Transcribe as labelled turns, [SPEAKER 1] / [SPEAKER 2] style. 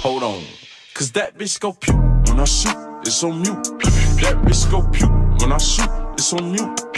[SPEAKER 1] Hold on, cause that bitch go pew when I shoot, it's on mute. That bitch go pew when I shoot, it's on mute.